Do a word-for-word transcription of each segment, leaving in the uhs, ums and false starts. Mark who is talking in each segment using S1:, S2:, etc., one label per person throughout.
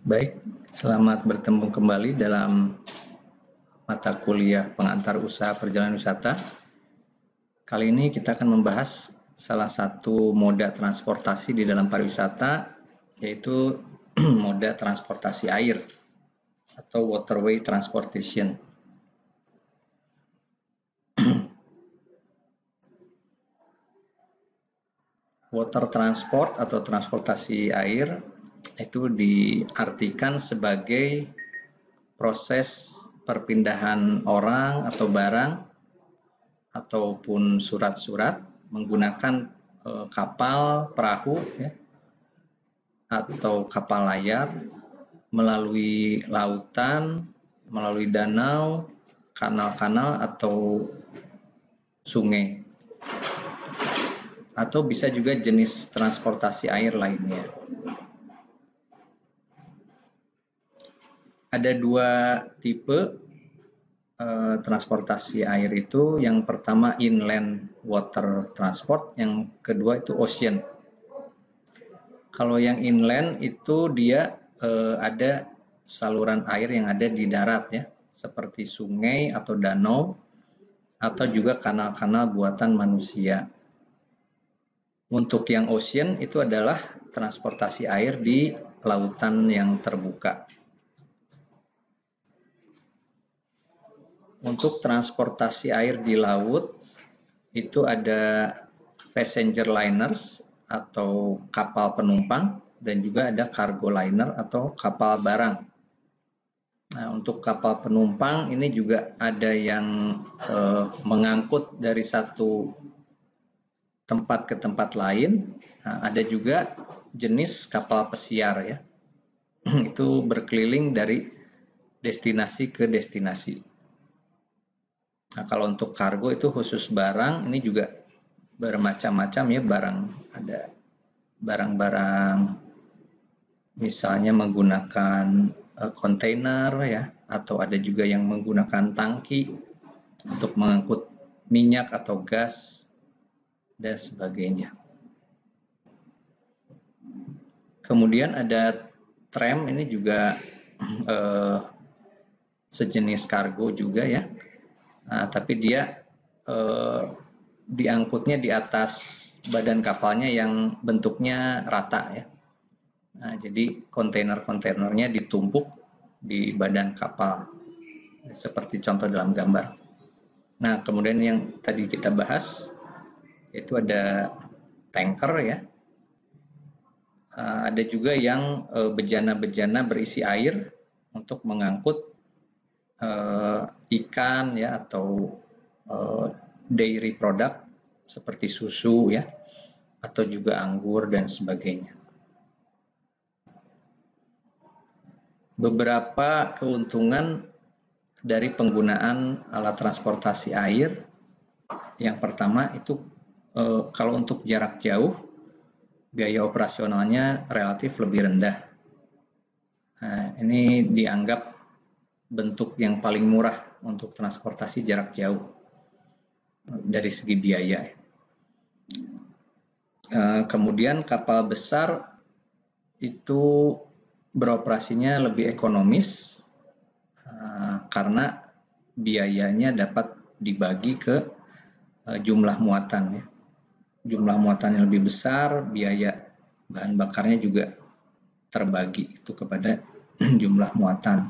S1: Baik, selamat bertemu kembali dalam mata kuliah pengantar usaha perjalanan wisata. Kali ini kita akan membahas salah satu moda transportasi di dalam pariwisata, yaitu moda transportasi air atau waterway transportation. Water transport atau transportasi air itu diartikan sebagai proses perpindahan orang atau barang ataupun surat-surat menggunakan e, kapal, perahu ya, atau kapal layar melalui lautan, melalui danau, kanal-kanal atau sungai, atau bisa juga jenis transportasi air lainnya. Ada dua tipe eh, transportasi air itu. Yang pertama inland water transport, yang kedua itu ocean. Kalau yang inland itu dia eh, ada saluran air yang ada di darat ya, seperti sungai atau danau atau juga kanal-kanal buatan manusia. Untuk yang ocean itu adalah transportasi air di lautan yang terbuka. Untuk transportasi air di laut itu ada passenger liners atau kapal penumpang dan juga ada cargo liner atau kapal barang. Nah, untuk kapal penumpang ini juga ada yang eh, mengangkut dari satu tempat ke tempat lain. Nah, ada juga jenis kapal pesiar ya. Itu berkeliling dari destinasi ke destinasi. Nah, kalau untuk kargo itu khusus barang, ini juga bermacam-macam ya barang. Ada barang-barang misalnya menggunakan uh, kontainer ya, atau ada juga yang menggunakan tangki untuk mengangkut minyak atau gas dan sebagainya. Kemudian ada tram, ini juga uh, sejenis kargo juga ya. Nah, tapi dia eh, diangkutnya di atas badan kapalnya yang bentuknya rata ya. Nah, jadi kontainer-kontainernya ditumpuk di badan kapal seperti contoh dalam gambar. Nah, kemudian yang tadi kita bahas itu ada tanker ya. Uh, ada juga yang uh, bejana-bejana berisi air untuk mengangkut Uh, ikan ya atau uh, dairy product seperti susu ya atau juga anggur dan sebagainya. Beberapa keuntungan dari penggunaan alat transportasi air. Yang pertama itu uh, kalau untuk jarak jauh biaya operasionalnya relatif lebih rendah. Nah, ini dianggap bentuk yang paling murah untuk transportasi jarak jauh dari segi biaya. Kemudian kapal besar itu beroperasinya lebih ekonomis karena biayanya dapat dibagi ke jumlah muatan. Jumlah muatan yang lebih besar, biaya bahan bakarnya juga terbagi itu kepada jumlah muatan.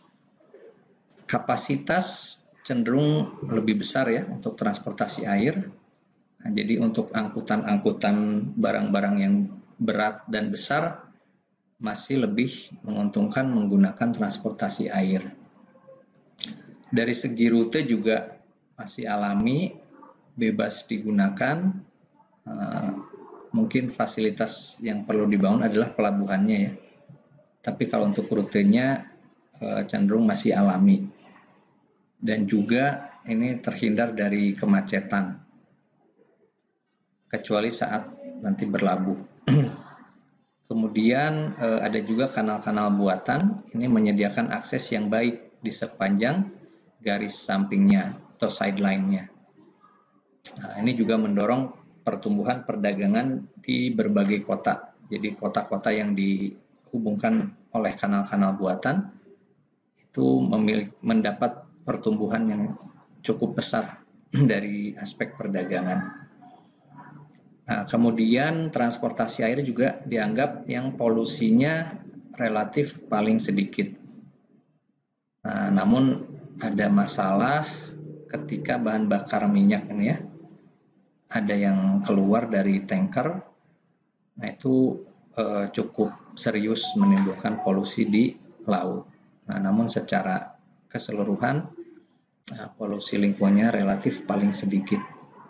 S1: Kapasitas cenderung lebih besar ya untuk transportasi air. Nah, jadi untuk angkutan-angkutan barang-barang yang berat dan besar masih lebih menguntungkan menggunakan transportasi air. Dari segi rute juga masih alami, bebas digunakan. Uh, mungkin fasilitas yang perlu dibangun adalah pelabuhannya ya. Tapi kalau untuk rutenya uh, cenderung masih alami. Dan juga ini terhindar dari kemacetan kecuali saat nanti berlabuh. Kemudian eh, ada juga kanal-kanal buatan, ini menyediakan akses yang baik di sepanjang garis sampingnya atau sideline-nya. Nah, ini juga mendorong pertumbuhan perdagangan di berbagai kota. Jadi kota-kota yang di dihubungkan oleh kanal-kanal buatan itu memiliki, mendapat pertumbuhan yang cukup pesat dari aspek perdagangan. Nah, kemudian transportasi air juga dianggap yang polusinya relatif paling sedikit. Nah, namun ada masalah ketika bahan bakar minyak ini ya, ada yang keluar dari tanker, nah itu eh, cukup serius menimbulkan polusi di laut. Nah, namun secara keseluruhan nah, polusi lingkungannya relatif paling sedikit.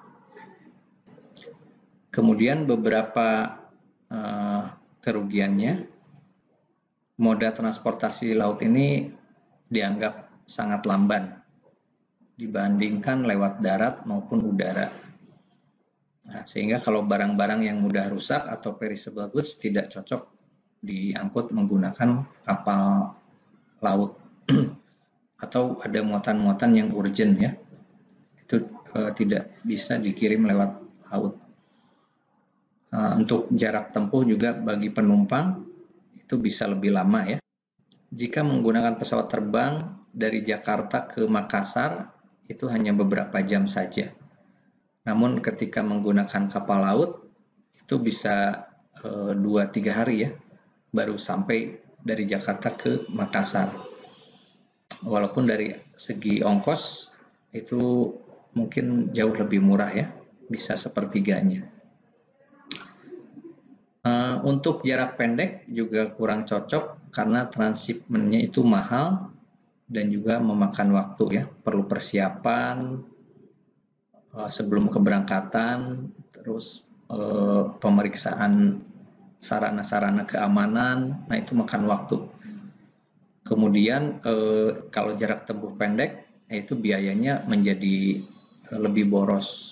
S1: Kemudian beberapa eh, kerugiannya, moda transportasi laut ini dianggap sangat lamban dibandingkan lewat darat maupun udara. Nah, sehingga kalau barang-barang yang mudah rusak atau perishable goods tidak cocok diangkut menggunakan kapal laut atau ada muatan-muatan yang urgent ya, itu eh, tidak bisa dikirim lewat laut. Uh, untuk jarak tempuh juga bagi penumpang itu bisa lebih lama ya. Jika menggunakan pesawat terbang dari Jakarta ke Makassar itu hanya beberapa jam saja. Namun ketika menggunakan kapal laut itu bisa dua tiga hari ya baru sampai dari Jakarta ke Makassar. Walaupun dari segi ongkos itu mungkin jauh lebih murah ya, bisa sepertiganya. Uh, untuk jarak pendek juga kurang cocok karena transshipment-nya itu mahal dan juga memakan waktu ya, perlu persiapan uh, sebelum keberangkatan, terus uh, pemeriksaan sarana-sarana keamanan, nah itu makan waktu. Kemudian uh, kalau jarak tempuh pendek, itu biayanya menjadi uh, lebih boros.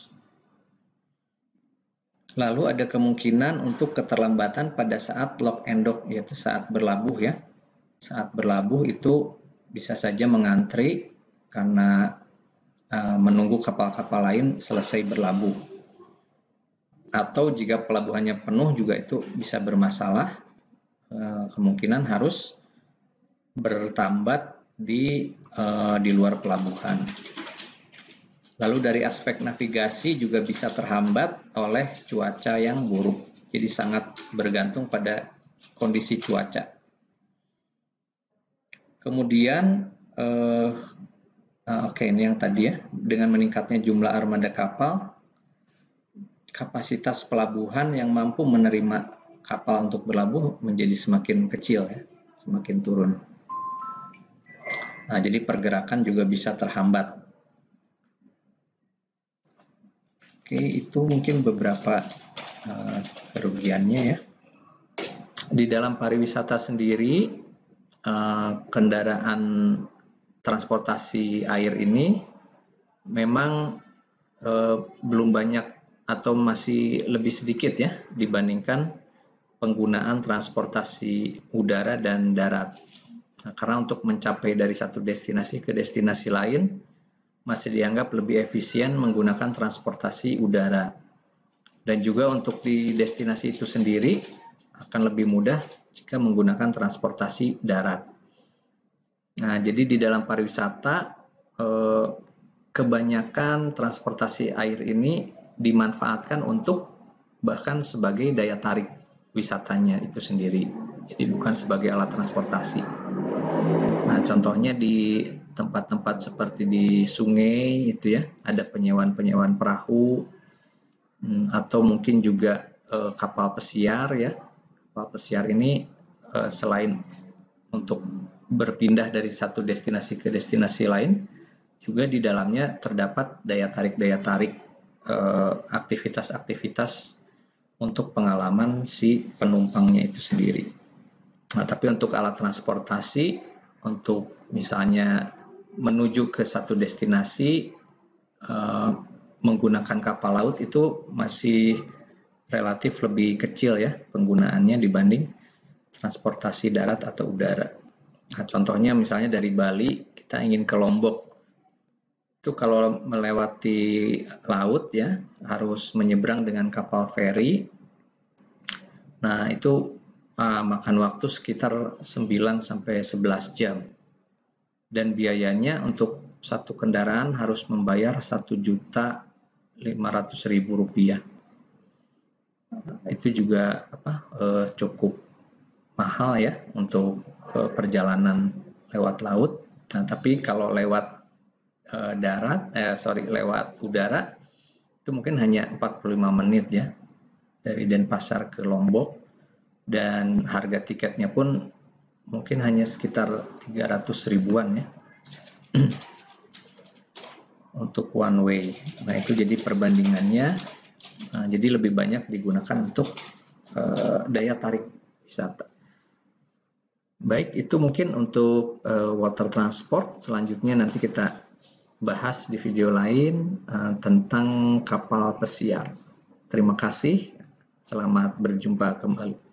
S1: Lalu ada kemungkinan untuk keterlambatan pada saat lock and dock, yaitu saat berlabuh ya. Saat berlabuh itu bisa saja mengantri karena uh, menunggu kapal-kapal lain selesai berlabuh. Atau jika pelabuhannya penuh juga itu bisa bermasalah, uh, kemungkinan harus bertambat di uh, di luar pelabuhan. Lalu dari aspek navigasi juga bisa terhambat oleh cuaca yang buruk. Jadi sangat bergantung pada kondisi cuaca. Kemudian, eh, oke okay, ini yang tadi ya, dengan meningkatnya jumlah armada kapal, kapasitas pelabuhan yang mampu menerima kapal untuk berlabuh menjadi semakin kecil ya, semakin turun. Nah, jadi pergerakan juga bisa terhambat. Oke, itu mungkin beberapa uh, kerugiannya ya. Di dalam pariwisata sendiri, uh, kendaraan transportasi air ini memang uh, belum banyak atau masih lebih sedikit ya dibandingkan penggunaan transportasi udara dan darat. Nah, karena untuk mencapai dari satu destinasi ke destinasi lain, masih dianggap lebih efisien menggunakan transportasi udara. Dan juga untuk di destinasi itu sendiri akan lebih mudah jika menggunakan transportasi darat. Nah, jadi di dalam pariwisata eh, kebanyakan transportasi air ini dimanfaatkan untuk bahkan sebagai daya tarik wisatanya itu sendiri. Jadi bukan sebagai alat transportasi. Nah, contohnya di tempat-tempat seperti di sungai itu ya, ada penyewaan-penyewaan perahu hmm, atau mungkin juga eh, kapal pesiar ya. Kapal pesiar ini eh, selain untuk berpindah dari satu destinasi ke destinasi lain, juga di dalamnya terdapat daya tarik-daya tarik eh, aktivitas-aktivitas untuk pengalaman si penumpangnya itu sendiri. Nah, tapi untuk alat transportasi, untuk misalnya menuju ke satu destinasi uh, menggunakan kapal laut itu masih relatif lebih kecil ya penggunaannya dibanding transportasi darat atau udara. Nah, contohnya misalnya dari Bali kita ingin ke Lombok, itu kalau melewati laut ya harus menyeberang dengan kapal feri. Nah, itu uh, makan waktu sekitar sembilan sampai sebelas jam. Dan biayanya untuk satu kendaraan harus membayar satu juta lima ratus ribu rupiah. Itu juga apa, uh, cukup mahal ya untuk uh, perjalanan lewat laut. Nah, tapi kalau lewat uh, darat, eh, sorry, lewat udara, itu mungkin hanya empat puluh lima menit ya, dari Denpasar ke Lombok, dan harga tiketnya pun mungkin hanya sekitar tiga ratus ribuan ya, untuk one way. Nah, itu jadi perbandingannya, nah, jadi lebih banyak digunakan untuk uh, daya tarik wisata. Baik, itu mungkin untuk uh, water transport. Selanjutnya nanti kita bahas di video lain uh, tentang kapal pesiar. Terima kasih, selamat berjumpa kembali.